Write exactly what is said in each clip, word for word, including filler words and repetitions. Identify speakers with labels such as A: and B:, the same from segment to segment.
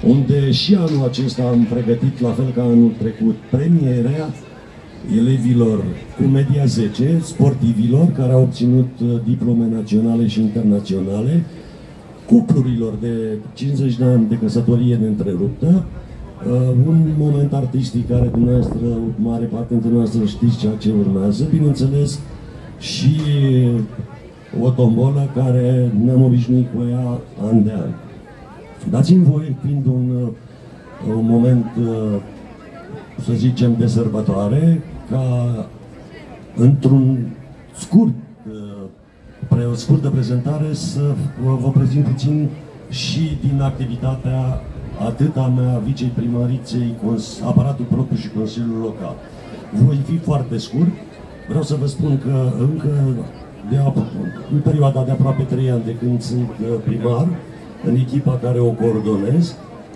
A: unde și anul acesta am pregătit, la fel ca anul trecut, premierea elevilor cu media zece, sportivilor care au obținut diplome naționale și internaționale, cuplurilor de cincizeci de ani de căsătorie neîntreruptă, un moment artistic care dumneavoastră, mare parte dintre noastră știți ceea ce urmează, bineînțeles și o tombolă care ne-am obișnuit cu ea an de an. Dați-mi voi, fiind un, un moment, să zicem, de sărbătoare, ca într-un scurt, o scurtă prezentare să vă prezint puțin și din activitatea atât a mea, viceprimariței, aparatul propriu și Consiliul Local. Voi fi foarte scurt. Vreau să vă spun că încă de în perioada de aproape trei ani de când sunt primar, în echipa care o coordonez,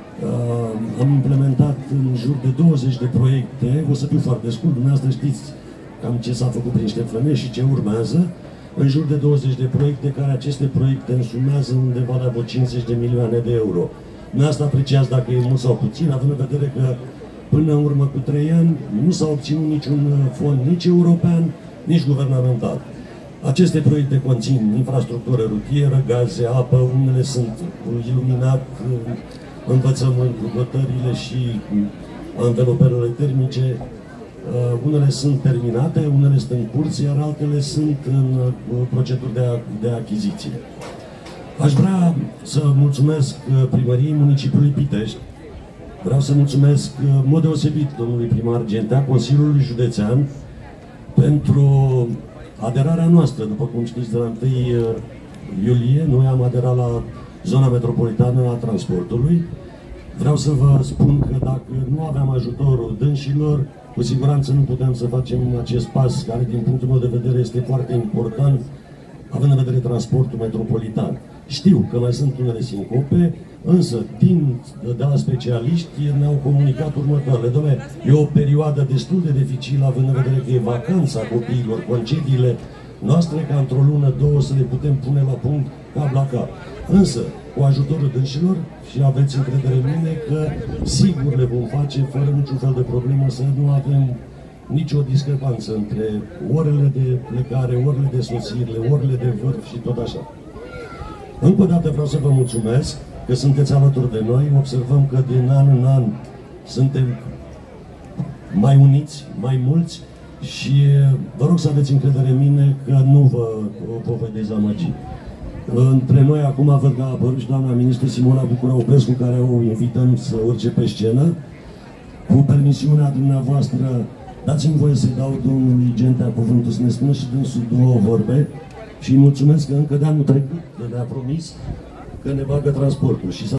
A: am implementat în jur de douăzeci de proiecte. O să fiu foarte scurt, dumneavoastră știți cam ce s-a făcut prin Ștefănești și ce urmează. În jur de douăzeci de proiecte, care aceste proiecte însumează undeva la vreo cincizeci de milioane de euro. Dumneavoastră apreciați dacă e mult sau puțin, având în vedere că până în urmă cu trei ani nu s-a obținut niciun fond, nici european, nici guvernamental. Aceste proiecte conțin infrastructură rutieră, gaze, apă, unele sunt iluminat, învățământ, cătările și anveloperele termice. Unele sunt terminate, unele sunt în curs, iar altele sunt în proceduri de, de achiziție. Aș vrea să mulțumesc primăriei municipiului Pitești. Vreau să mulțumesc în mod deosebit domnului primar Gentea, Consiliului Județean, pentru aderarea noastră. După cum știți, de la întâi iulie, noi am aderat la zona metropolitană a transportului. Vreau să vă spun că dacă nu aveam ajutorul dânșilor, cu siguranță nu putem să facem acest pas, care din punctul meu de vedere este foarte important, având în vedere transportul metropolitan. Știu că mai sunt unele sincope, însă din, de la specialiști ne-au comunicat următoarele. Doamne, e o perioadă destul de dificilă, având în vedere că e vacanța copiilor, concediile noastre, ca într-o lună, două să le putem pune la punct cap la cap. Însă, cu ajutorul dânșilor, și aveți încredere în mine că sigur le vom face fără niciun fel de problemă, să nu avem nicio discrepanță între orele de plecare, orele de sosire, orele de vârf și tot așa. Încă o dată vreau să vă mulțumesc că sunteți alături de noi. Observăm că din an în an suntem mai uniți, mai mulți și vă rog să aveți încredere în mine că nu vă, vă voi dezamăgi. Între noi acum văd că a apărut și doamna ministru Simona Bucură-Oprescu, care o invităm să urce pe scenă. Cu permisiunea dumneavoastră, dați-mi voie să-i dau domnului Gentea cuvântul să ne spună și dânsul două vorbe și îi mulțumesc că încă de anul trecut ne-a promis că ne bagă transportul. Și